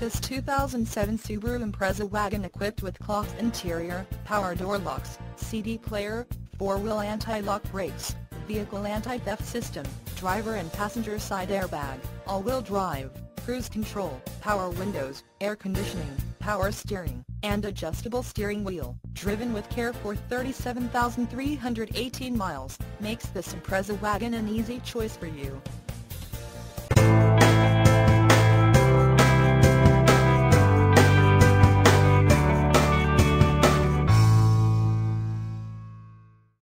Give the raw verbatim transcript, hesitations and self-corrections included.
This two thousand seven Subaru Impreza Wagon equipped with cloth interior, power door locks, C D player, four-wheel anti-lock brakes, vehicle anti-theft system, driver and passenger side airbag, all-wheel drive, cruise control, power windows, air conditioning, power steering, and adjustable steering wheel, driven with care for thirty-seven thousand three hundred eighteen miles, makes this Impreza Wagon an easy choice for you.